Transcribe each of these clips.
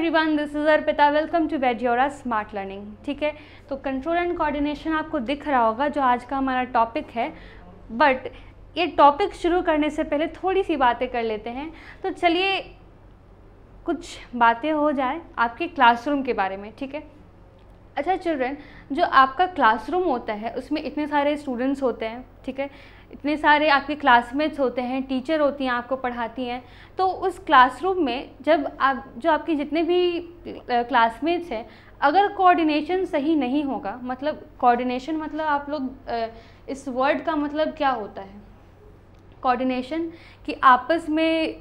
Everyone, this is Arpita. Welcome to वेजियोरा smart learning. ठीक है, तो कंट्रोल एंड कोऑर्डिनेशन आपको दिख रहा होगा जो आज का हमारा टॉपिक है। बट ये टॉपिक शुरू करने से पहले थोड़ी सी बातें कर लेते हैं। तो चलिए कुछ बातें हो जाए आपके क्लासरूम के बारे में। ठीक है, अच्छा चिल्ड्रन, जो आपका क्लासरूम होता है उसमें इतने सारे स्टूडेंट्स होते हैं। ठीक है, इतने सारे आपके क्लासमेट्स होते हैं, टीचर होती हैं, आपको पढ़ाती हैं। तो उस क्लासरूम में जब आप जो आपके जितने भी क्लासमेट्स हैं, अगर कोऑर्डिनेशन सही नहीं होगा, मतलब कोऑर्डिनेशन मतलब आप लोग इस वर्ड का मतलब क्या होता है? कोऑर्डिनेशन कि आपस में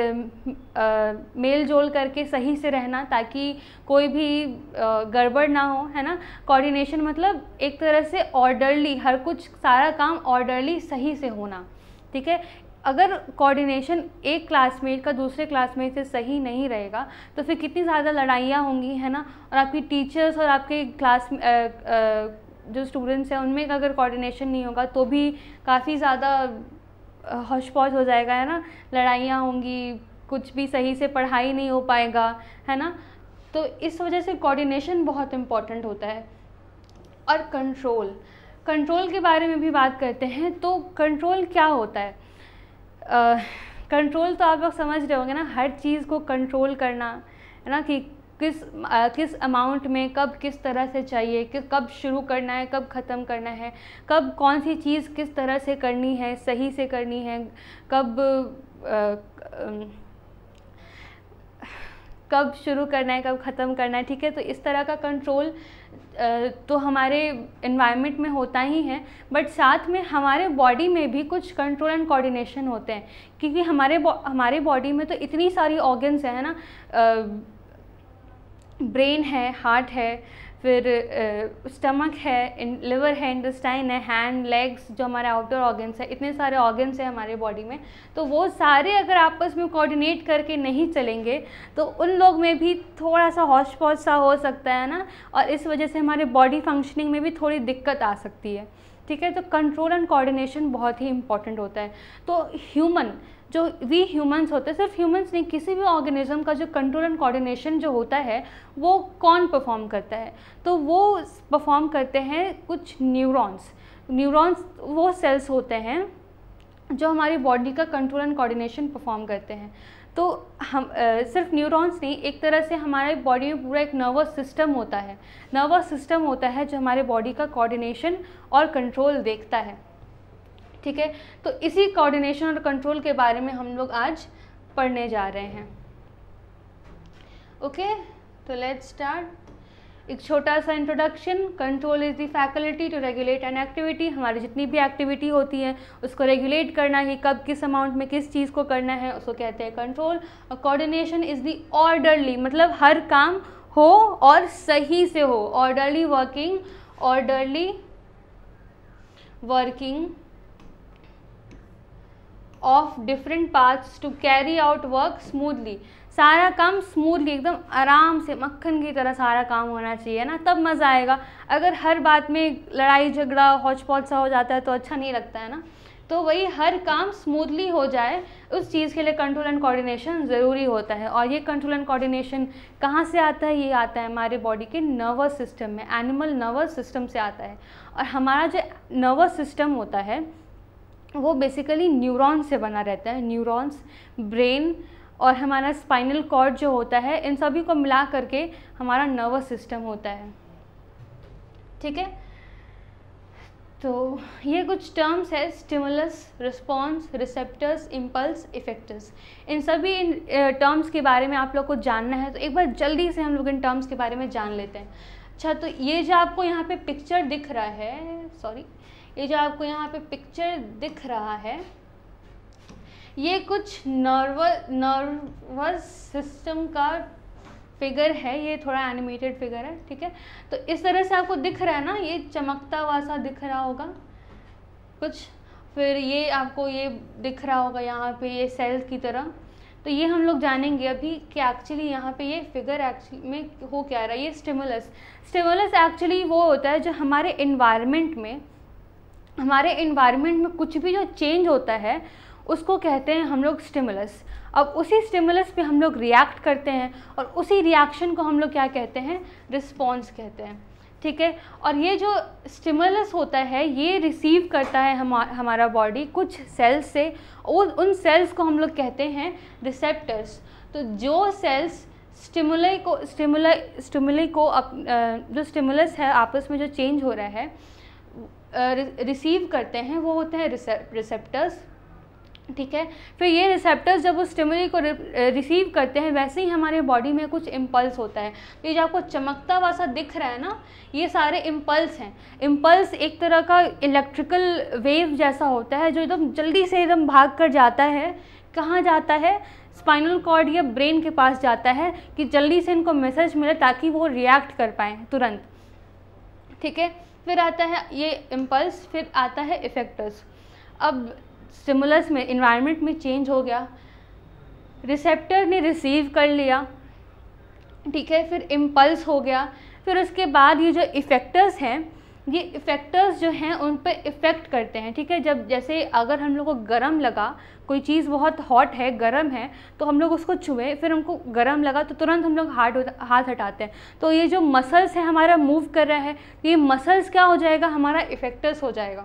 मेल जोल करके सही से रहना ताकि कोई भी गड़बड़ ना हो, है ना। कोऑर्डिनेशन मतलब एक तरह से ऑर्डरली, हर कुछ सारा काम ऑर्डरली सही से होना। ठीक है, अगर कोऑर्डिनेशन एक क्लासमेट का दूसरे क्लासमेट से सही नहीं रहेगा तो फिर कितनी ज़्यादा लड़ाइयाँ होंगी, है ना। और आपकी टीचर्स और आपके क्लास जो स्टूडेंट्स हैं उनमें अगर कोऑर्डिनेशन नहीं होगा तो भी काफ़ी ज़्यादा हौश पौश हो जाएगा, है ना। लड़ाइयाँ होंगी, कुछ भी सही से पढ़ाई नहीं हो पाएगा, है ना। तो इस वजह से कोऑर्डिनेशन बहुत इम्पॉर्टेंट होता है। और कंट्रोल के बारे में भी बात करते हैं। तो कंट्रोल क्या होता है? कंट्रोल तो आप लोग समझ रहे होंगे ना, हर चीज़ को कंट्रोल करना, है ना, कि किस अमाउंट में कब किस तरह से चाहिए, कि कब शुरू करना है, कब ख़त्म करना है, कब कौन सी चीज़ किस तरह से करनी है, सही से करनी है, कब शुरू करना है, कब ख़त्म करना है। ठीक है, तो इस तरह का कंट्रोल तो हमारे एनवायरनमेंट में होता ही है, बट साथ में हमारे बॉडी में भी कुछ कंट्रोल एंड कोऑर्डिनेशन होते हैं। क्योंकि हमारे बॉडी में तो इतनी सारी ऑर्गन्स हैं, है ना। ब्रेन है, हार्ट है, फिर स्टमक है, लिवर है, इंटेस्टाइन है, हैंड, लेग्स, जो हमारे आउटर ऑर्गन्स है, इतने सारे ऑर्गन्स हैं हमारे बॉडी में। तो वो सारे अगर आपस में कोऑर्डिनेट करके नहीं चलेंगे तो उन लोग में भी थोड़ा सा हौश पौश सा हो सकता है ना, और इस वजह से हमारे बॉडी फंक्शनिंग में भी थोड़ी दिक्कत आ सकती है। ठीक है, तो कंट्रोल एंड कोऑर्डिनेशन बहुत ही इंपॉर्टेंट होता है। तो जो वी ह्यूमंस होते हैं, सिर्फ ह्यूमंस नहीं, किसी भी ऑर्गेनिज्म का जो कंट्रोल एंड कोऑर्डिनेशन जो होता है वो कौन परफॉर्म करता है? तो वो परफॉर्म करते हैं कुछ न्यूरॉन्स वो सेल्स होते हैं जो हमारी बॉडी का कंट्रोल एंड कोऑर्डिनेशन परफॉर्म करते हैं। तो हम सिर्फ न्यूरॉन्स नहीं, एक तरह से हमारे बॉडी में पूरा एक नर्वस सिस्टम होता है जो हमारे बॉडी का कोऑर्डिनेशन और कंट्रोल देखता है। ठीक है, तो इसी कोऑर्डिनेशन और कंट्रोल के बारे में हम लोग आज पढ़ने जा रहे हैं। ओके, तो लेट्स स्टार्ट। एक छोटा सा introduction. Control is the faculty to regulate an activity. हमारी जितनी भी एक्टिविटी होती है उसको रेगुलेट करना ही, कब किस अमाउंट में किस चीज़ को करना है, उसको कहते हैं कंट्रोल। और कोऑर्डिनेशन इज़ द ऑर्डरली, मतलब हर काम हो और सही से हो, orderly working of different parts to carry out work smoothly. सारा काम स्मूथली, एकदम आराम से मक्खन की तरह सारा काम होना चाहिए ना, तब मज़ा आएगा। अगर हर बात में लड़ाई झगड़ा हौच पौच सा हो जाता है तो अच्छा नहीं लगता है ना। तो वही हर काम स्मूथली हो जाए, उस चीज़ के लिए कंट्रोल एंड कोऑर्डिनेशन ज़रूरी होता है। और ये कंट्रोल एंड कोऑर्डिनेशन कहाँ से आता है? ये आता है हमारे बॉडी के नर्वस सिस्टम में, एनिमल नर्वस सिस्टम से आता है। और हमारा जो नर्वस सिस्टम होता है वो बेसिकली न्यूरॉन्स से बना रहता है। न्यूरॉन्स, ब्रेन और हमारा स्पाइनल कॉर्ड जो होता है, इन सभी को मिला करके हमारा नर्वस सिस्टम होता है। ठीक है, तो ये कुछ टर्म्स है: stimulus, response, receptors, impulse, effectors. इन सभी टर्म्स के बारे में आप लोग को जानना है, तो एक बार जल्दी से हम लोग इन टर्म्स के बारे में जान लेते हैं। अच्छा, तो ये जो आपको यहाँ पे पिक्चर दिख रहा है, ये कुछ नर्वस सिस्टम का फिगर है। ये थोड़ा एनिमेटेड फिगर है। ठीक है, तो इस तरह से आपको दिख रहा है ना, ये चमकता हुआ सा दिख रहा होगा कुछ। फिर ये आपको ये दिख रहा होगा यहाँ पे, ये सेल्स की तरह। तो ये हम लोग जानेंगे अभी कि एक्चुअली यहाँ पे ये फिगर एक्चुअली में हो क्या रहा है। ये स्टिमुलस एक्चुअली वो होता है जो हमारे इन्वायरमेंट में कुछ भी जो चेंज होता है उसको कहते हैं हम लोग स्टिमुलस। अब उसी स्टिमुलस पे हम लोग रिएक्ट करते हैं और उसी रिएक्शन को हम लोग क्या कहते हैं, रिस्पॉन्स कहते हैं, ठीक है। और ये जो स्टिमुलस होता है ये रिसीव करता है हमारा बॉडी कुछ सेल्स से, और उन सेल्स को हम लोग कहते हैं रिसेप्टर्स। तो जो सेल्स स्टिमुली को जो स्टिमुलस है आपस में जो चेंज हो रहा है रिसीव करते हैं, वो होते हैं रिसेप्टर्स, ठीक है। फिर ये रिसेप्टर्स जब उस स्टिमुली को रिसीव करते हैं, वैसे ही हमारे बॉडी में कुछ इम्पल्स होता है। तो ये जो आपको चमकता हुआ सा दिख रहा है ना, ये सारे इम्पल्स हैं। इम्पल्स एक तरह का इलेक्ट्रिकल वेव जैसा होता है जो एकदम जल्दी से एकदम भाग कर जाता है। कहाँ जाता है, स्पाइनल कॉर्ड या ब्रेन के पास जाता है कि जल्दी से इनको मैसेज मिले ताकि वो रिएक्ट कर पाएँ तुरंत, ठीक है। फिर आता है ये इम्पल्स, फिर आता है इफेक्टर्स। अब स्टिमुलस में इन्वायरमेंट में चेंज हो गया, रिसेप्टर ने रिसीव कर लिया, ठीक है, फिर इम्पल्स हो गया। फिर उसके बाद ये जो इफ़ेक्टर्स हैं, ये इफ़ेक्टर्स जो हैं उन पे इफ़ेक्ट करते हैं, ठीक है। जब जैसे अगर हम लोग को गरम लगा, कोई चीज़ बहुत हॉट है, गरम है, तो हम लोग उसको छुए, फिर हमको गरम लगा तो तुरंत हम लोग हाथ हटाते हैं। तो ये जो मसल्स है हमारा मूव कर रहा है, तो ये मसल्स क्या हो जाएगा, हमारा इफ़ेक्टर्स हो जाएगा,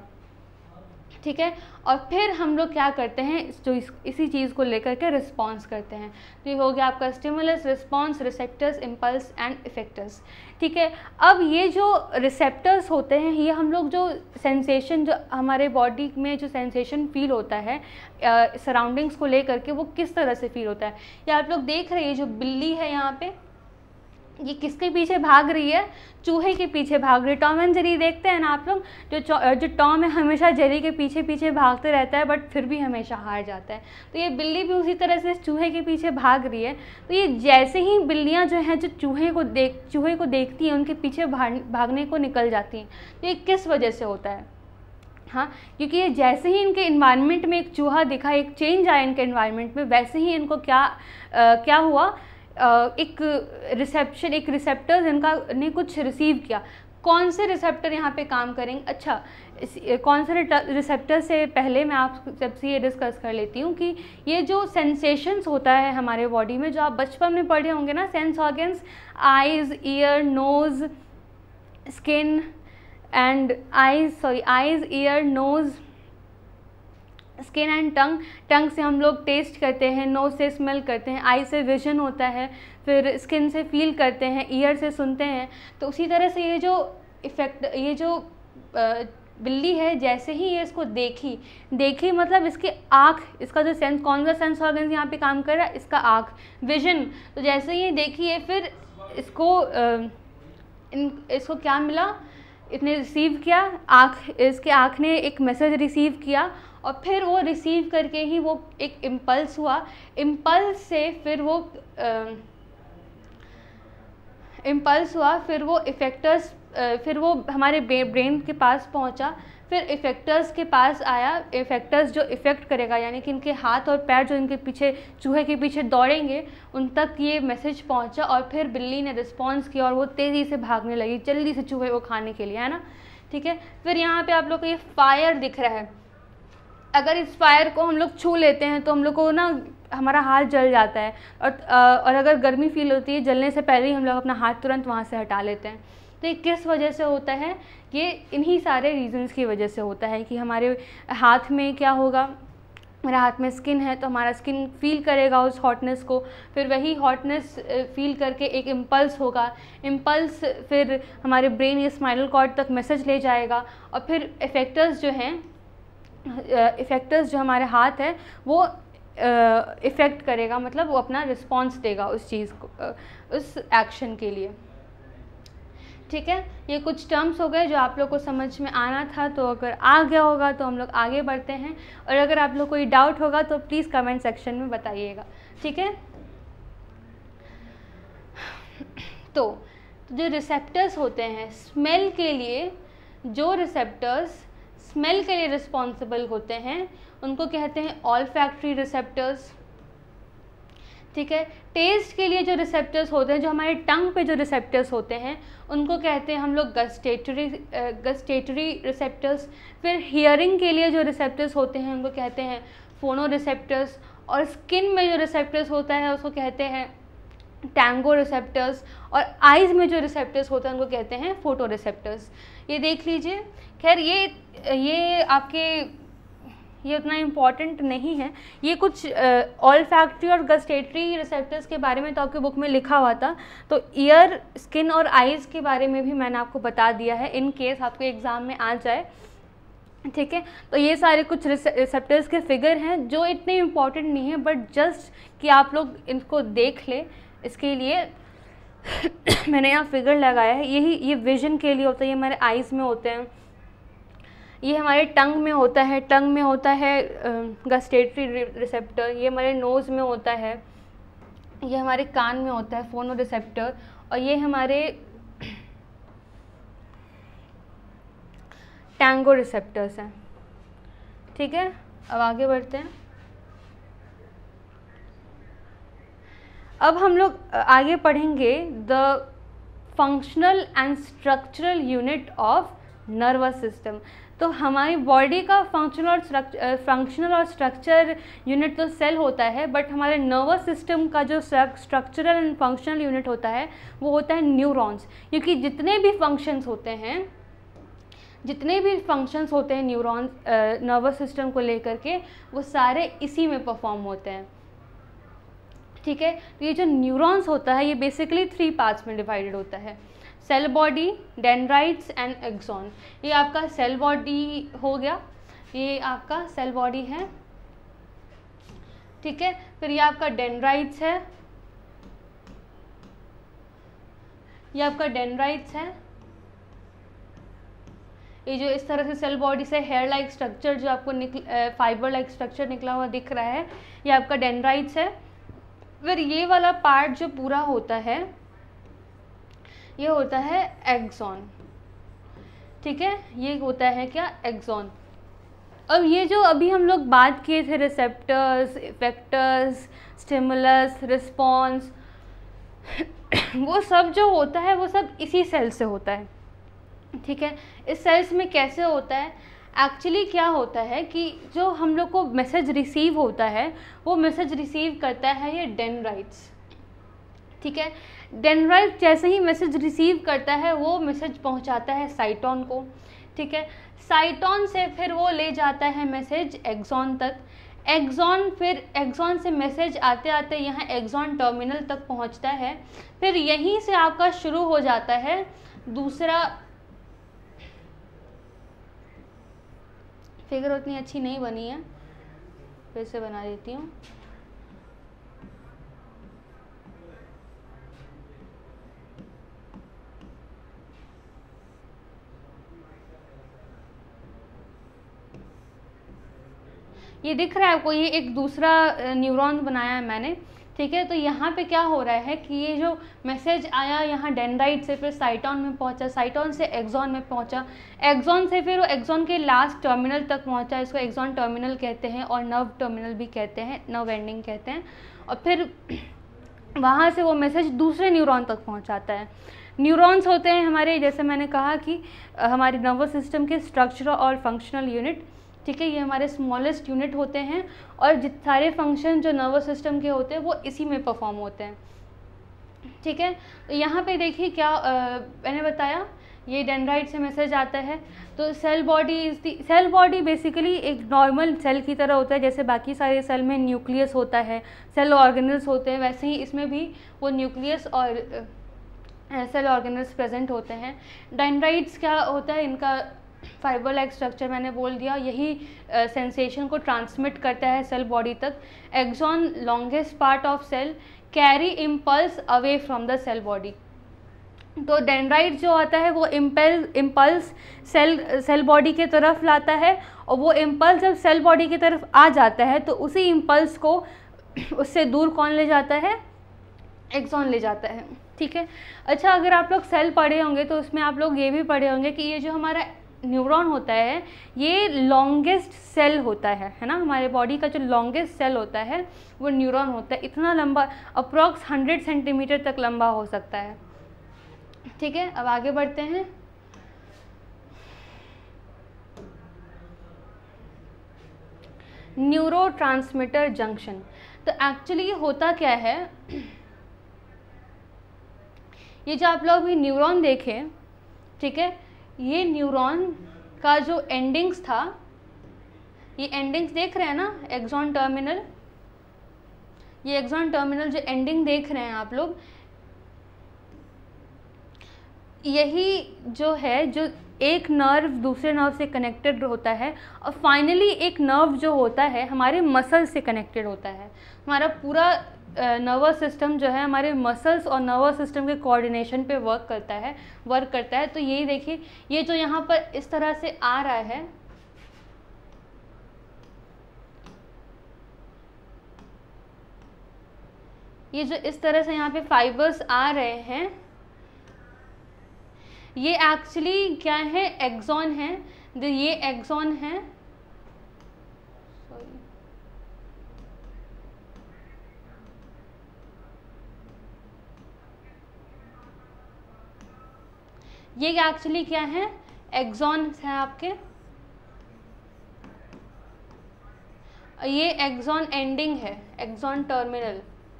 ठीक है। और फिर हम लोग क्या करते हैं, जो इसी चीज़ को लेकर के रिस्पॉन्स करते हैं। तो ये हो गया आपका stimulus, response, receptors, impulse and effectors, ठीक है। अब ये जो रिसेप्टर्स होते हैं, ये हम लोग जो सेंसेशन, जो हमारे बॉडी में जो सेंसेशन फील होता है सराउंडिंग्स को लेकर के, वो किस तरह से फील होता है। ये आप लोग देख रहे हैं, जो बिल्ली है यहाँ पे, ये किसके पीछे भाग रही है, चूहे के पीछे भाग रही है। टॉम एंड जेरी देखते हैं ना आप लोग, जो टॉम है हमेशा जेरी के पीछे पीछे भागते रहता है, बट फिर भी हमेशा हार जाता है। तो ये बिल्ली भी उसी तरह से चूहे के पीछे भाग रही है। तो ये जैसे ही बिल्लियाँ जो हैं, जो चूहे को देखती हैं, उनके पीछे भागने को निकल जाती हैं। तो ये किस वजह से होता है, हाँ, क्योंकि ये जैसे ही इनके इन्वायरमेंट में एक चूहा दिखा, एक चेंज आया इनके इन्वायरमेंट में, वैसे ही इनको क्या हुआ, एक रिसेप्टर्स इनका ने कुछ रिसीव किया। कौन से रिसेप्टर यहाँ पे काम करेंगे, अच्छा कौन से रिसेप्टर से पहले मैं आप सबसे ये डिस्कस कर लेती हूँ कि ये जो सेंसेशंस होता है हमारे बॉडी में, जो आप बचपन में पढ़े होंगे ना, sense organs, eyes, ear, nose, skin and eyes, ear, nose, skin and tongue से हम लोग टेस्ट करते हैं, नोज से स्मेल करते हैं, आई से विजन होता है, फिर स्किन से फील करते हैं, ईयर से सुनते हैं। तो उसी तरह से ये जो बिल्ली है, जैसे ही ये इसको देखी मतलब इसकी आँख, इसका जो सेंस, कौन सा सेंस ऑर्गन यहाँ पे काम कर रहा है, इसका आँख, विजन। तो जैसे ही देखी है, फिर इसको क्या मिला, इसने रिसीव किया, इसके आँख ने एक मैसेज रिसीव किया, और फिर वो रिसीव करके ही वो एक इम्पल्स हुआ। इम्पल्स से फिर वो फिर वो इफ़ेक्टर्स, फिर वो हमारे ब्रेन के पास पहुंचा, फिर इफ़ेक्टर्स के पास आया। इफ़ेक्टर्स जो इफ़ेक्ट करेगा, यानी कि इनके हाथ और पैर जो इनके पीछे, चूहे के पीछे दौड़ेंगे, उन तक ये मैसेज पहुंचा, और फिर बिल्ली ने रिस्पॉन्स किया और वो तेज़ी से भागने लगी, जल्दी से चूहे को खाने के लिए, है ना, ठीक है। फिर यहाँ पे आप लोग को ये फायर दिख रहा है। अगर इस फायर को हम लोग छू लेते हैं तो हम लोग को ना, हमारा हाथ जल जाता है, और अगर गर्मी फील होती है, जलने से पहले ही हम लोग अपना हाथ तुरंत वहाँ से हटा लेते हैं। तो ये किस वजह से होता है, ये इन्हीं सारे रीजंस की वजह से होता है कि हमारे हाथ में क्या होगा, मेरे हाथ में स्किन है तो हमारा स्किन फील करेगा उस हॉटनेस को, फिर वही हॉटनेस फील करके एक इम्पल्स होगा, इम्पल्स फिर हमारे ब्रेन या स्पाइनल कॉर्ड तक मैसेज ले जाएगा, और फिर इफ़ेक्टर्स जो हमारे हाथ है वो इफ़ेक्ट करेगा, मतलब वो अपना रिस्पॉन्स देगा उस चीज़ को, उस एक्शन के लिए, ठीक है। ये कुछ टर्म्स हो गए जो आप लोग को समझ में आना था। तो अगर आ गया होगा तो हम लोग आगे बढ़ते हैं, और अगर आप लोग कोई डाउट होगा तो प्लीज़ कमेंट सेक्शन में बताइएगा, ठीक है। तो जो रिसेप्टर्स होते हैं स्मेल के लिए, जो रिसेप्टर्स स्मेल के लिए रिस्पॉन्सिबल होते हैं, उनको कहते हैं ऑल्फैक्टरी रिसेप्टर्स, ठीक है। टेस्ट के लिए जो रिसेप्टर्स होते हैं, जो हमारे टंग पे जो रिसेप्टर्स होते हैं, उनको कहते हैं हम लोग गस्टेटरी रिसेप्टर्स। फिर हियरिंग के लिए जो रिसेप्टर्स होते हैं, उनको कहते हैं फोनो रिसेप्टर्स। और स्किन में जो रिसेप्टर्स होता है उसको कहते हैं टैंगो रिसेप्टर्स, और आइज़ में जो रिसेप्टर्स होते हैं उनको कहते हैं फोटो रिसेप्टर्स। ये देख लीजिए। खैर ये आपके ये उतना इम्पॉर्टेंट नहीं है, ये कुछ ऑल्फैक्टरी और गस्टेटरी रिसेप्टर्स के बारे में तो आपके बुक में लिखा हुआ था, तो ईयर, स्किन और आइज़ के बारे में भी मैंने आपको बता दिया है इन केस आपके एग्ज़ाम में आ जाए, ठीक है। तो ये सारे कुछ रिसेप्टर्स के फिगर हैं जो इतने इम्पॉर्टेंट नहीं है, बट जस्ट कि आप लोग इनको देख लें इसके लिए मैंने यहाँ फिगर लगाया है। ये विजन के लिए होता है, ये हमारे आइज़ में होते हैं, ये हमारे टंग में होता है, गस्टेटरी रिसेप्टर, ये हमारे नोज़ में होता है, ये हमारे कान में होता है फोनो रिसेप्टर, और ये हमारे टैंगो रिसेप्टर्स हैं, ठीक है। अब आगे बढ़ते हैं। अब हम लोग आगे पढ़ेंगे the functional and structural unit of nervous system. तो हमारी बॉडी का फंक्शनल और स्ट्रक्चर यूनिट तो सेल होता है, बट हमारे नर्वस सिस्टम का जो स्ट्रक्चरल एंड फंक्शनल यूनिट होता है वो होता है न्यूरॉन्स, क्योंकि जितने भी फंक्शंस होते हैं न्यूरॉन्स नर्वस सिस्टम को लेकर के, वो सारे इसी में परफॉर्म होते हैं, ठीक है। तो ये जो न्यूरॉन्स होता है ये बेसिकली 3 पार्ट्स में डिवाइडेड होता है, cell body, dendrites and axon. ये आपका सेल बॉडी हो गया, ये आपका सेल बॉडी है, ठीक है। फिर ये आपका डेंड्राइट्स है, ये आपका डेंड्राइट्स है, ये जो इस तरह से सेल बॉडी से हेयर लाइक स्ट्रक्चर जो आपको फाइबर लाइक स्ट्रक्चर निकला हुआ दिख रहा है, ये आपका डेंड्राइट्स है। फिर ये वाला पार्ट जो पूरा होता है ये होता है एक्सॉन, ठीक है, ये होता है क्या, एक्सॉन। अब ये जो अभी हम लोग बात किए थे रिसेप्टर्स, इफेक्टर्स, स्टिमुलस, रिस्पॉन्स, वो सब जो होता है वो सब इसी सेल से होता है, ठीक है। इस सेल्स में कैसे होता है, एक्चुअली क्या होता है कि जो हम लोग को मैसेज रिसीव होता है वो मैसेज रिसीव करता है ये डेंड्राइट्स, ठीक है। डेंड्राइट जैसे ही मैसेज रिसीव करता है वो मैसेज पहुंचाता है साइटोन को, ठीक है। साइटोन से फिर वो ले जाता है मैसेज एक्सॉन तक, एक्सॉन से मैसेज आते आते यहाँ एक्सॉन टर्मिनल तक पहुंचता है। फिर यहीं से आपका शुरू हो जाता है दूसरा, फिगर उतनी अच्छी नहीं बनी है, फिर से बना देती हूँ। ये दिख रहा है आपको, ये एक दूसरा न्यूरॉन बनाया है मैंने, ठीक है। तो यहाँ पे क्या हो रहा है कि ये जो मैसेज आया यहाँ डेंड्राइट से फिर साइटोन में पहुँचा, साइटोन से एक्सॉन में पहुँचा, एक्सॉन से फिर वो एक्सॉन के लास्ट टर्मिनल तक पहुँचा, इसको एक्सॉन टर्मिनल कहते हैं और नर्व टर्मिनल भी कहते हैं, नर्व एंडिंग कहते हैं। और फिर वहाँ से वो मैसेज दूसरे न्यूरॉन तक पहुँचाता है। न्यूरॉन्स होते हैं हमारे, जैसे मैंने कहा कि हमारे नर्वस सिस्टम के स्ट्रक्चरल और फंक्शनल यूनिट, ठीक है। ये हमारे स्मॉलेस्ट यूनिट होते हैं और जितने सारे फंक्शन जो नर्वस सिस्टम के होते हैं वो इसी में परफॉर्म होते हैं, ठीक है। तो यहाँ पे देखिए क्या मैंने बताया, ये डेंड्राइट से मैसेज आता है। तो सेल बॉडी बेसिकली एक नॉर्मल सेल की तरह होता है, जैसे बाकी सारे सेल में न्यूक्लियस होता है, सेल ऑर्गेनल्स होते हैं, वैसे ही इसमें भी वो न्यूक्लियस और सेल ऑर्गेनल्स प्रेजेंट होते हैं। डेंड्राइट्स क्या होता है, इनका फाइबर लाइक स्ट्रक्चर मैंने बोल दिया, यही सेंसेशन को ट्रांसमिट करता है सेल बॉडी तक। Axon longest part of cell carry impulse away from the cell body. तो डेंड्राइट जो आता है वो इम्पल्स सेल बॉडी के तरफ लाता है, और वो इम्पल्स जब सेल बॉडी की तरफ आ जाता है तो उसी इम्पल्स को उससे दूर कौन ले जाता है, एक्सॉन ले जाता है, ठीक है। अच्छा, अगर आप लोग सेल पढ़े होंगे तो उसमें आप लोग ये भी पढ़े होंगे कि ये जो हमारा न्यूरॉन होता है ये लॉन्गेस्ट सेल होता है ना, हमारे बॉडी का जो लॉन्गेस्ट सेल होता है वो न्यूरॉन होता है। इतना लंबा, अप्रॉक्स 100 सेंटीमीटर तक लंबा हो सकता है, ठीक है। अब आगे बढ़ते हैं। Neurotransmitter junction. तो एक्चुअली ये होता क्या है, ये जो आप लोग भी न्यूरॉन देखें, ठीक है, ये न्यूरॉन का जो एंडिंग्स था, ये एंडिंग्स देख रहे हैं ना, एक्सॉन टर्मिनल, ये एक्सॉन टर्मिनल जो एंडिंग देख रहे हैं आप लोग, यही जो है जो एक नर्व दूसरे नर्व से कनेक्टेड होता है, और फाइनली एक नर्व जो होता है हमारे मसल से कनेक्टेड होता है। हमारा पूरा नर्वस सिस्टम जो है हमारे मसल्स और नर्वस सिस्टम के कोऑर्डिनेशन पे वर्क करता है। तो यही देखिए, ये जो यहाँ पर इस तरह से आ रहा है, ये जो इस तरह से यहाँ पे फाइबर्स आ रहे हैं, ये एक्चुअली क्या है, एक्सॉन है। ये एक्सॉन है, सॉरी, ये एक्चुअली क्या है, एक्सॉन है आपके, ये एक्सॉन एंडिंग है, एक्सॉन टर्मिनल।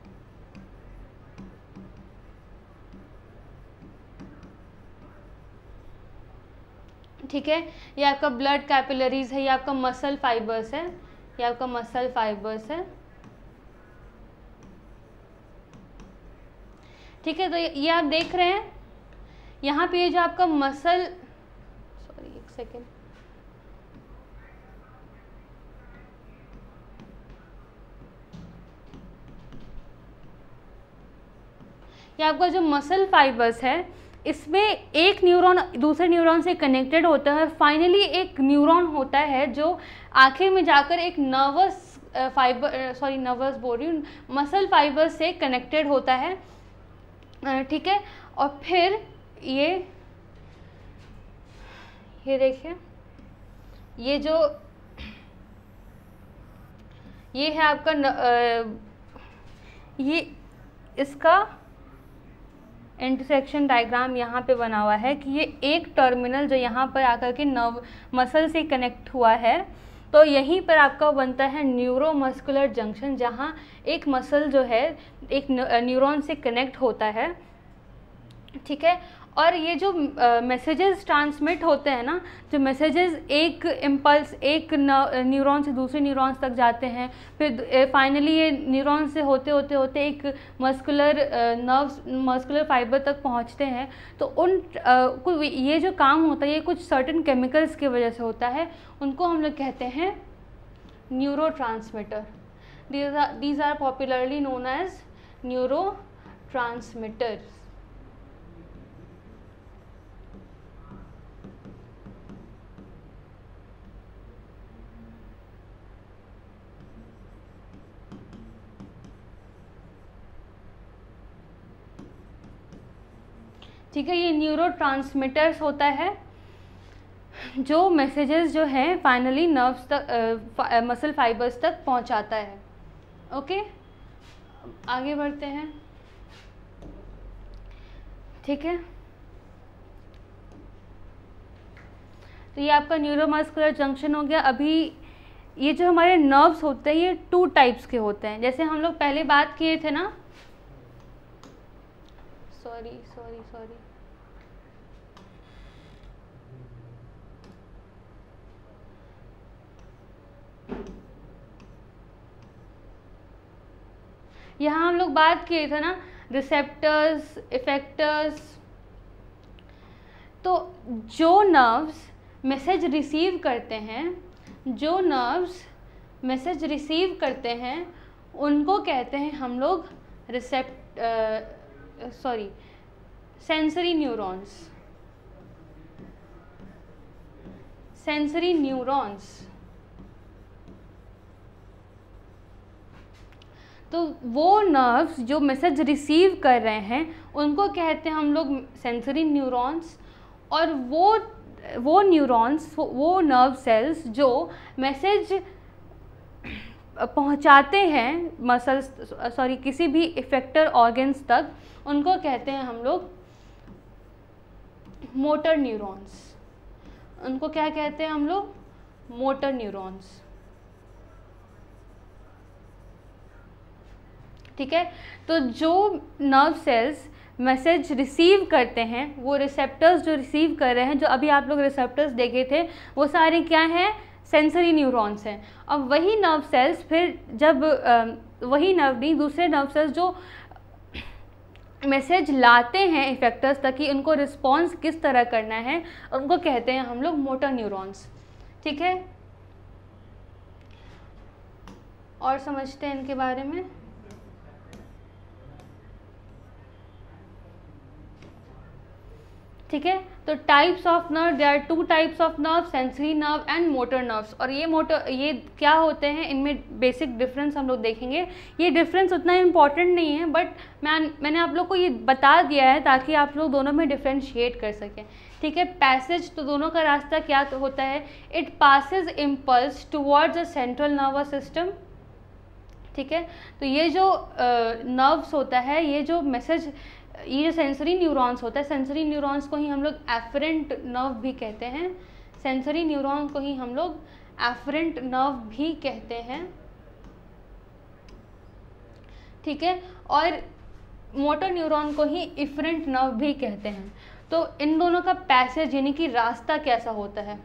ठीक है, ये आपका ब्लड कैपिलरीज है, ये आपका मसल फाइबर्स है, ये आपका मसल फाइबर्स है। ठीक है, तो ये आप देख रहे हैं यहाँ पे, ये जो आपका मसल, सॉरी एक सेकेंड, ये आपका जो मसल फाइबर्स है, इसमें एक न्यूरॉन दूसरे न्यूरॉन से कनेक्टेड होता है। फाइनली एक न्यूरॉन होता है जो आखिर में जाकर एक नर्वस नर्वस बोल रही हूँ, मसल फाइबर से कनेक्टेड होता है। ठीक है, और फिर ये देखिए, ये है आपका ये इसका इंटरसेक्शन डायग्राम यहाँ पे बना हुआ है कि ये एक टर्मिनल जो यहाँ पर आकर के नर्व मसल से कनेक्ट हुआ है, तो यहीं पर आपका बनता है न्यूरोमस्कुलर जंक्शन, जहाँ एक मसल जो है एक न्यूरॉन से कनेक्ट होता है। ठीक है, और ये जो मैसेजेस ट्रांसमिट होते हैं ना, जो मैसेजेस एक इम्पल्स एक न्यूरॉन से दूसरे न्यूरॉन्स तक जाते हैं, फिर फाइनली ये न्यूरॉन से होते होते एक मस्कुलर फाइबर तक पहुंचते हैं। तो ये जो काम होता है, ये कुछ सर्टेन केमिकल्स की वजह से होता है, उनको हम लोग कहते हैं neurotransmitter. These are popularly known as neurotransmitters. ठीक है, ये न्यूरोट्रांसमीटर्स होता है जो मैसेजेस जो हैं फाइनली नर्व्स तक मसल फाइबर्स तक पहुंचाता है। ओके, आगे बढ़ते हैं। ठीक है, तो ये आपका न्यूरोमस्कुलर जंक्शन हो गया। अभी ये जो हमारे नर्व्स होते हैं, ये 2 टाइप्स के होते हैं, जैसे हम लोग पहले बात किए थे ना, सॉरी, यहाँ हम लोग बात किए थे ना, रिसेप्टर्स, इफेक्टर्स। तो जो नर्व्स मैसेज रिसीव करते हैं, उनको कहते हैं हम लोग सेंसरी न्यूरॉन्स। तो वो नर्व्स जो मैसेज रिसीव कर रहे हैं, उनको कहते हैं हम लोग सेंसरी न्यूरॉन्स। और वो न्यूरॉन्स, वो नर्व सेल्स जो मैसेज पहुंचाते हैं किसी भी इफेक्टर ऑर्गन्स तक, उनको कहते हैं हम लोग मोटर न्यूरॉन्स। उनको क्या कहते हैं हम लोग? Motor neurons. ठीक है। तो जो नर्व सेल्स मैसेज रिसीव करते हैं, वो रिसेप्टर्स जो रिसीव कर रहे हैं, जो अभी आप लोग रिसेप्टर्स देखे थे, वो सारे क्या हैं, सेंसरी न्यूरॉन्स हैं। अब वही नर्व सेल्स फिर जब वही नर्व नहीं, दूसरे नर्व सेल्स जो मैसेज लाते हैं इफेक्टर्स तक कि उनको रिस्पॉन्स किस तरह करना है, उनको कहते हैं हम लोग मोटर न्यूरॉन्स। ठीक है, और समझते हैं इनके बारे में। ठीक है, तो types of nerve, there are 2 types of nerve, sensory nerve and motor nerves. और ये क्या होते हैं, इनमें बेसिक डिफरेंस हम लोग देखेंगे। ये डिफरेंस उतना इम्पॉर्टेंट नहीं है, बट मैंने आप लोग को ये बता दिया है ताकि आप लोग दोनों में डिफ्रेंशिएट कर सकें। ठीक है, पैसेज, तो दोनों का रास्ता क्या होता है, it passes impulse towards the central nervous system. ठीक है, तो ये जो नर्व्स होता है, ये जो मैसेज, ये जो सेंसरी न्यूरॉन्स होता है, सेंसरी न्यूरॉन्स को ही हम लोग एफरेंट नर्व भी कहते हैं। सेंसरी न्यूरॉन को ही हम लोग एफरेंट नर्व भी कहते हैं। ठीक है, और मोटर न्यूरॉन को ही इफरेंट नर्व भी कहते हैं। तो इन दोनों का पैसेज यानी कि रास्ता कैसा होता है,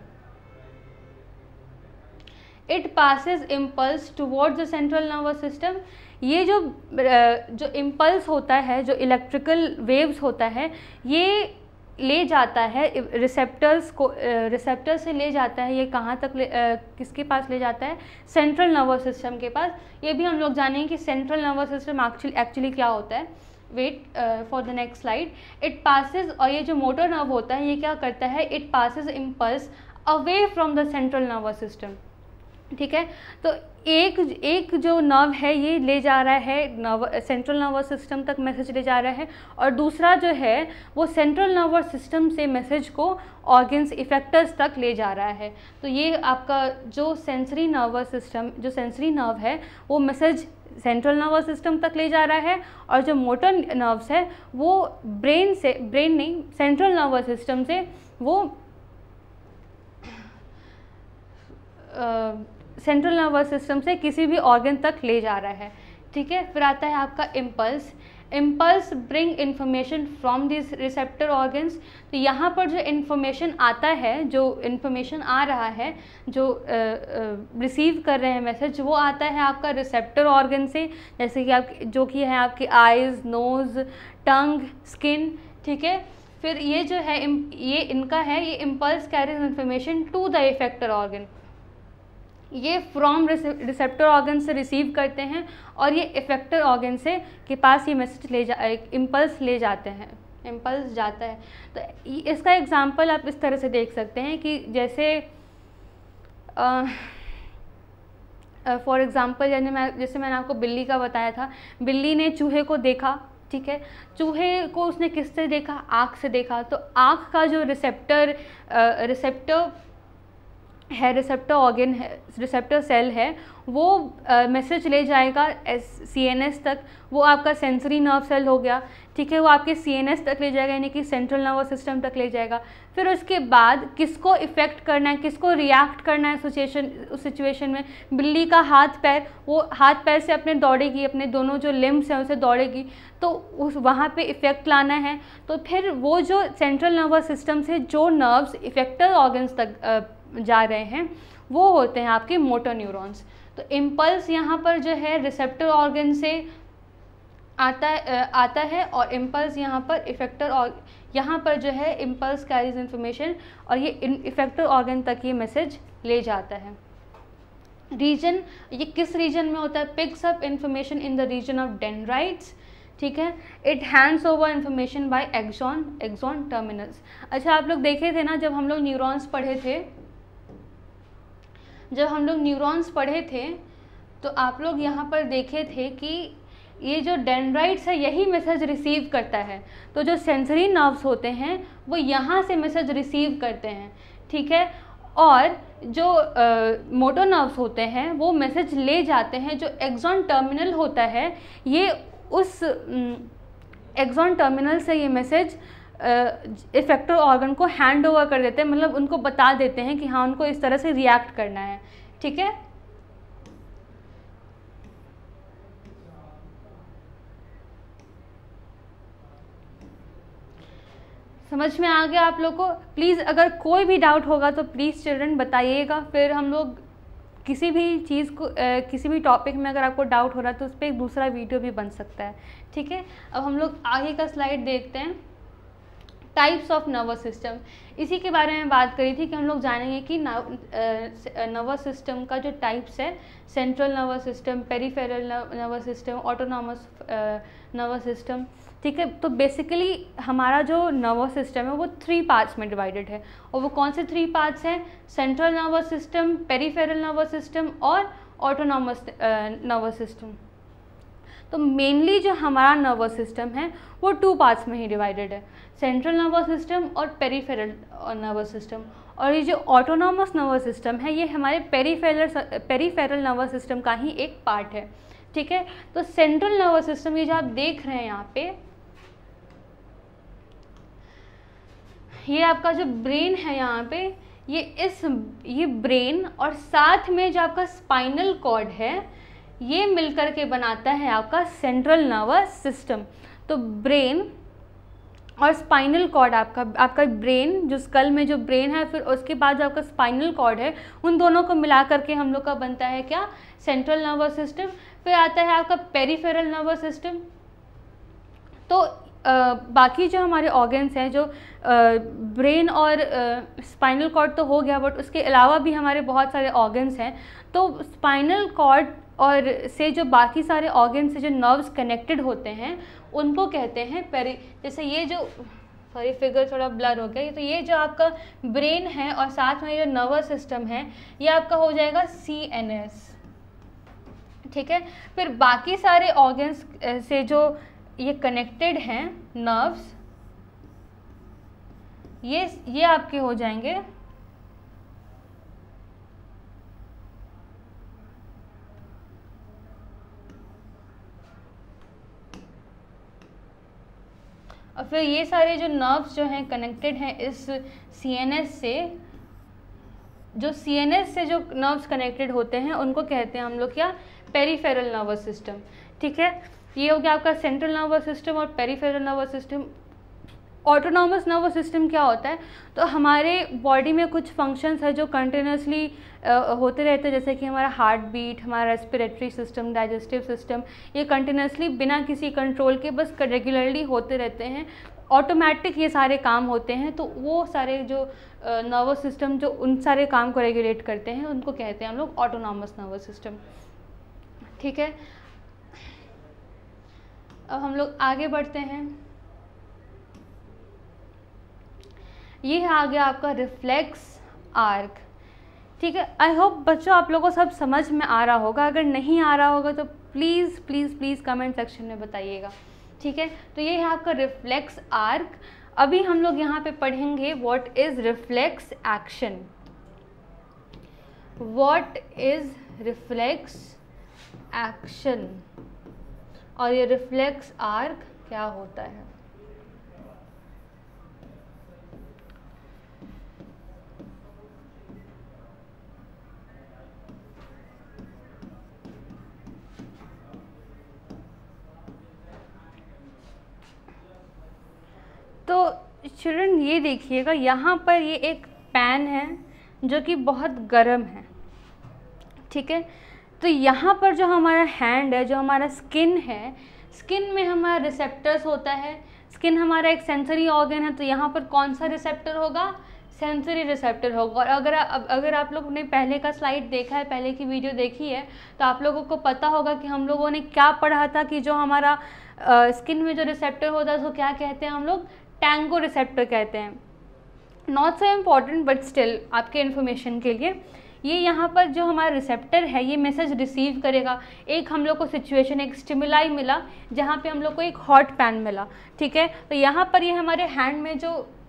it passes impulse towards the central nervous system. ये जो इम्पल्स होता है, जो इलेक्ट्रिकल वेव्स होता है, ये ले जाता है रिसेप्टर्स को, रिसेप्टर से ले जाता है। ये कहाँ तक किसके पास ले जाता है, सेंट्रल नर्वस सिस्टम के पास। ये भी हम लोग जानेंगे कि सेंट्रल नर्वस सिस्टम एक्चुअली क्या होता है। Wait for the next slide. It passes, और ये जो मोटर नर्व होता है, ये क्या करता है, it passes impulse away from the central nervous system. ठीक है, तो एक जो नर्व है ये ले जा रहा है सेंट्रल नर्वस सिस्टम तक मैसेज ले जा रहा है, और दूसरा जो है वो सेंट्रल नर्वस सिस्टम से मैसेज को ऑर्गन्स, इफेक्टर्स तक ले जा रहा है। तो ये आपका जो सेंसरी नर्वस सिस्टम, जो सेंसरी नर्व है, वो मैसेज सेंट्रल नर्वस सिस्टम तक ले जा रहा है, और जो मोटर नर्व्स है वो ब्रेन नहीं, सेंट्रल नर्वस सिस्टम से वो सेंट्रल नर्वस सिस्टम से किसी भी ऑर्गन तक ले जा रहा है। ठीक है, फिर आता है आपका impulse. Impulse bring information from this receptor organs. तो यहाँ पर जो इन्फॉर्मेशन आता है, जो इन्फॉर्मेशन आ रहा है, जो रिसीव कर रहे हैं मैसेज, वो आता है आपका रिसेप्टर ऑर्गन से, जैसे कि आप जो कि है आपके आइज़, नोज़, टंग, स्किन। ठीक है, फिर ये जो है ये इनका है, ये impulse carries information to the effector organ. ये फ्रॉम रिसेप्टर ऑर्गन से रिसीव करते हैं, और ये इफेक्टर ऑर्गन से के पास ये मैसेज इम्पल्स ले जाते हैं, इम्पल्स जाता है। तो इसका एग्जांपल आप इस तरह से देख सकते हैं कि जैसे फॉर एग्जांपल जैसे मैंने आपको बिल्ली का बताया था, बिल्ली ने चूहे को देखा। ठीक है, चूहे को उसने किससे देखा, आँख से देखा। तो आँख का जो रिसेप्टर है, रिसेप्टर ऑर्गन है, रिसेप्टर सेल है, वो मैसेज ले जाएगा CNS तक। वो आपका सेंसरी नर्व सेल हो गया। ठीक है, वो आपके CNS तक ले जाएगा, यानी कि सेंट्रल नर्वस सिस्टम तक ले जाएगा। फिर उसके बाद किसको इफ़ेक्ट करना है, किसको रिएक्ट करना है उस सिचुएशन में, बिल्ली का हाथ पैर, वो हाथ पैर से अपने दौड़ेगी, अपने दोनों जो लिम्स हैं उसे दौड़ेगी, तो उस वहाँ पे इफ़ेक्ट लाना है। तो फिर वो जो सेंट्रल नर्वस सिस्टम से जो नर्व्स इफेक्टर ऑर्गन्स तक जा रहे हैं, वो होते हैं आपके मोटर न्यूरॉन्स। तो इम्पल्स यहाँ पर जो है रिसेप्टर ऑर्गन से आता है, और इम्पल्स यहाँ पर इफेक्टर, और यहाँ पर जो है इम्पल्स कैरीज इन्फॉर्मेशन, और ये इफेक्टर ऑर्गन तक ये मैसेज ले जाता है। रीजन, ये किस रीजन में होता है, picks up information in the region of dendrites. ठीक है, it hands over information by axon terminals. अच्छा, आप लोग देखे थे ना, जब हम लोग न्यूरॉन्स पढ़े थे, तो आप लोग यहाँ पर देखे थे कि ये जो डेंड्राइट्स है यही मैसेज रिसीव करता है। तो जो सेंसरी नर्व्स होते हैं वो यहाँ से मैसेज रिसीव करते हैं। ठीक है, और जो मोटर नर्व्स होते हैं वो मैसेज ले जाते हैं। जो एक्सॉन टर्मिनल होता है, ये उस एक्सॉन टर्मिनल से ये मैसेज इफेक्टर ऑर्गन को हैंड ओवर कर देते हैं, मतलब उनको बता देते हैं कि हाँ उनको इस तरह से रिएक्ट करना है। ठीक है, समझ में आ गया आप लोग को? प्लीज़ अगर कोई भी डाउट होगा तो प्लीज़ चिल्ड्रन बताइएगा, फिर हम लोग किसी भी चीज़ को किसी भी टॉपिक में अगर आपको डाउट हो रहा है तो उस पर एक दूसरा वीडियो भी बन सकता है, ठीक है। अब हम लोग आगे का स्लाइड देखते हैं, टाइप्स ऑफ नर्वस सिस्टम। इसी के बारे में बात करी थी कि हम लोग जानेंगे कि नर्वस सिस्टम का जो टाइप्स है, central nervous system, peripheral nervous system, autonomous nervous system, ठीक है। तो बेसिकली हमारा जो नर्वस सिस्टम है वो 3 पार्ट्स में डिवाइडेड है, और वो कौन से 3 पार्ट्स हैं? Central nervous system, peripheral nervous system और ऑटोनॉमस नर्वस सिस्टम। तो मेनली जो हमारा नर्वस सिस्टम है वो 2 पार्ट्स में ही डिवाइडेड है, सेंट्रल नर्वस सिस्टम और पेरिफेरल नर्वस सिस्टम। और ये जो ऑटोनॉमस नर्वस सिस्टम है ये हमारे पेरिफेरल नर्वस सिस्टम का ही एक पार्ट है, ठीक है। तो सेंट्रल नर्वस सिस्टम, ये जो आप देख रहे हैं यहाँ पे, ये आपका जो ब्रेन है यहाँ पे, ये ब्रेन और साथ में जो आपका स्पाइनल कॉर्ड है ये मिलकर के बनाता है आपका सेंट्रल नर्वस सिस्टम। तो ब्रेन और स्पाइनल कॉर्ड, आपका ब्रेन, जो स्कल में जो ब्रेन है, फिर उसके बाद जो आपका स्पाइनल कॉर्ड है, उन दोनों को मिला करके हम लोग का बनता है क्या? Central nervous system. फिर आता है आपका पेरिफेरल नर्वस सिस्टम। तो बाकी जो हमारे ऑर्गन्स हैं, जो ब्रेन और स्पाइनल कॉर्ड तो हो गया, बट उसके अलावा भी हमारे बहुत सारे ऑर्गन्स हैं। तो स्पाइनल कॉर्ड और से जो बाकी सारे ऑर्गन से जो नर्व्स कनेक्टेड होते हैं उनको कहते हैं जैसे ये जो, सॉरी फिगर थोड़ा ब्लर हो गया, तो ये जो आपका ब्रेन है और साथ में जो नर्वस सिस्टम है ये आपका हो जाएगा CNS, ठीक है। फिर बाकी सारे ऑर्गन्स से जो ये कनेक्टेड हैं नर्व्स, ये आपके हो जाएंगे और फिर ये सारे जो नर्व्स जो हैं कनेक्टेड हैं इस CNS से, जो CNS से जो नर्व्स कनेक्टेड होते हैं उनको कहते हैं हम लोग क्या? पेरिफेरल नर्वस सिस्टम, ठीक है। ये हो गया आपका सेंट्रल नर्वस सिस्टम और peripheral nervous system. Autonomous nervous system क्या होता है? तो हमारे बॉडी में कुछ फंक्शंस है जो कंटिन्यूसली होते रहते हैं, जैसे कि हमारा हार्ट बीट, हमारा रेस्पिरेटरी सिस्टम, डाइजेस्टिव सिस्टम, ये कंटिन्यूसली बिना किसी कंट्रोल के बस रेगुलरली होते रहते हैं, ऑटोमेटिक ये सारे काम होते हैं। तो वो सारे जो नर्वस सिस्टम जो उन सारे काम को रेगुलेट करते हैं उनको कहते हैं हम लोग ऑटोनॉमस नर्वस सिस्टम, ठीक है। अब हम लोग आगे बढ़ते हैं। ये है आ गया आपका रिफ्लेक्स आर्क, ठीक है। आई होप बच्चों आप लोगों को सब समझ में आ रहा होगा, अगर नहीं आ रहा होगा तो please please please comment section में बताइएगा, ठीक है। तो ये है आपका रिफ्लेक्स आर्क। अभी हम लोग यहाँ पे पढ़ेंगे what is reflex action, what is reflex action, और ये रिफ्लेक्स आर्क क्या होता है। तो चिल्ड्रन ये देखिएगा, यहाँ पर ये एक पैन है जो कि बहुत गर्म है, ठीक है। तो यहाँ पर जो हमारा हैंड है, जो हमारा स्किन है, स्किन में हमारा रिसेप्टर्स होता है। स्किन हमारा एक सेंसरी ऑर्गन है, तो यहाँ पर कौन सा रिसेप्टर होगा? सेंसरी रिसेप्टर होगा। और अगर आप लोगों ने पहले का स्लाइड देखा है, पहले की वीडियो देखी है, तो आप लोगों को पता होगा कि हम लोगों ने क्या पढ़ा था कि जो हमारा स्किन में जो रिसेप्टर होता है उसको क्या कहते हैं हम लोग? टैंगो रिसेप्टर कहते हैं। Not so important but still आपके इन्फॉर्मेशन के लिए, ये यहाँ पर जो हमारा रिसेप्टर है ये मैसेज रिसीव करेगा। एक हम लोग को सिचुएशन, एक स्टिमुलाई मिला जहाँ पे हम लोग को एक हॉट पैन मिला, ठीक है। तो यहाँ पर ये हमारे हैंड में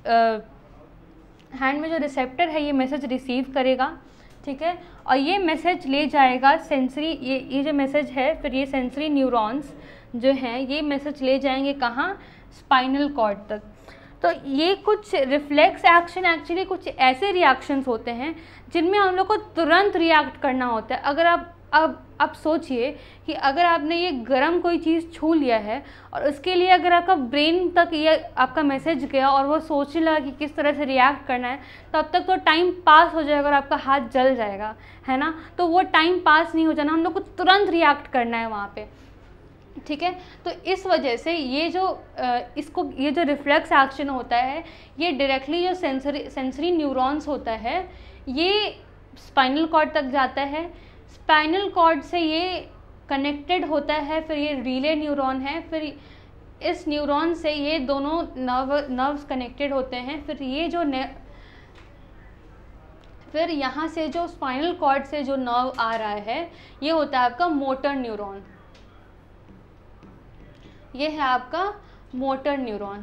जो रिसेप्टर है ये मैसेज रिसीव करेगा, ठीक है। और ये मैसेज ले जाएगा सेंसरी, ये जो मैसेज है, फिर ये सेंसरी न्यूरॉन्स जो हैं ये मैसेज ले जाएंगे कहाँ? स्पाइनल कॉर्ड तक। तो ये कुछ रिफ्लेक्स एक्शन एक्चुअली कुछ ऐसे रिएक्शंस होते हैं जिनमें हम लोग को तुरंत रिएक्ट करना होता है। अगर आप अब सोचिए कि अगर आपने ये गर्म कोई चीज़ छू लिया है और उसके लिए अगर आपका ब्रेन तक ये आपका मैसेज गया और वो सोचने लगा कि किस तरह से रिएक्ट करना है, तब तक तो टाइम पास हो जाएगा और आपका हाथ जल जाएगा, है ना। तो वो टाइम पास नहीं हो जाना, हम लोग को तुरंत रिएक्ट करना है वहाँ पे, ठीक है। तो इस वजह से ये जो रिफ्लेक्स एक्शन होता है, ये डायरेक्टली जो सेंसरी न्यूरॉन्स होता है ये स्पाइनल कॉर्ड तक जाता है। स्पाइनल कॉर्ड से ये कनेक्टेड होता है, फिर ये रिले न्यूरॉन है, फिर इस न्यूरॉन से ये दोनों नर्व्स कनेक्टेड होते हैं। फिर यहाँ से जो स्पाइनल कॉर्ड से जो नर्व आ रहा है ये होता है आपका मोटर न्यूरॉन, ये है आपका मोटर न्यूरॉन।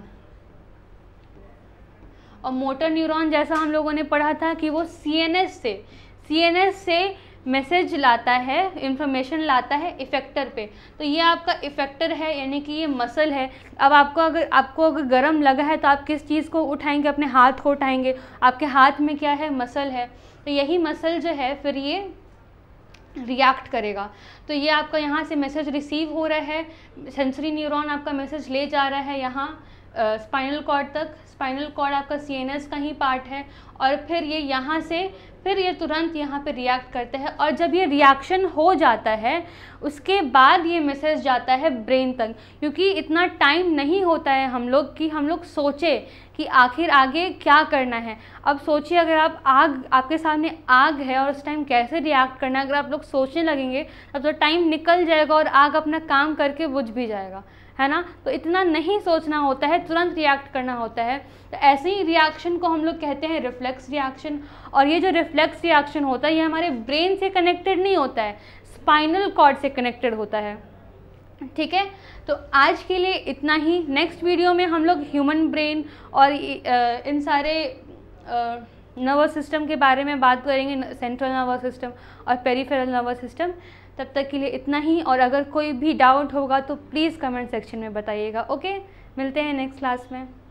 और मोटर न्यूरॉन जैसा हम लोगों ने पढ़ा था कि वो सीएनएस से मैसेज लाता है, इंफॉर्मेशन लाता है इफेक्टर पे। तो ये आपका इफेक्टर है, यानी कि ये मसल है। अब आपको अगर गर्म लगा है तो आप किस चीज़ को उठाएंगे? अपने हाथ को उठाएंगे। आपके हाथ में क्या है? मसल है। तो यही मसल जो है फिर ये रिएक्ट करेगा। तो ये आपका यहाँ से मैसेज रिसीव हो रहा है, सेंसरी न्यूरॉन आपका मैसेज ले जा रहा है यहाँ स्पाइनल कॉर्ड तक। स्पाइनल कॉर्ड आपका सीएनएस का ही पार्ट है, और फिर ये यहाँ से फिर ये तुरंत यहाँ पे रिएक्ट करता है। और जब ये रिएक्शन हो जाता है उसके बाद ये मैसेज जाता है ब्रेन तक, क्योंकि इतना टाइम नहीं होता है हम लोग सोचे कि आखिर आगे क्या करना है। अब सोचिए अगर आपके सामने आग है और उस टाइम कैसे रिएक्ट करना है, अगर आप लोग सोचने लगेंगे तब तो टाइम निकल जाएगा और आग अपना काम करके बुझ भी जाएगा, है ना। तो इतना नहीं सोचना होता है, तुरंत रिएक्ट करना होता है। तो ऐसे ही रिएक्शन को हम लोग कहते हैं रिफ्लेक्स रिएक्शन। और ये जो रिफ्लेक्स रिएक्शन होता है ये हमारे ब्रेन से कनेक्टेड नहीं होता है, स्पाइनल कॉर्ड से कनेक्टेड होता है, ठीक है। तो आज के लिए इतना ही। नेक्स्ट वीडियो में हम लोग ह्यूमन ब्रेन और इन सारे नर्वस सिस्टम के बारे में बात करेंगे, सेंट्रल नर्वस सिस्टम और पेरिफेरल नर्वस सिस्टम। तब तक के लिए इतना ही, और अगर कोई भी डाउट होगा तो प्लीज़ कमेंट सेक्शन में बताइएगा। ओके, मिलते हैं नेक्स्ट क्लास में।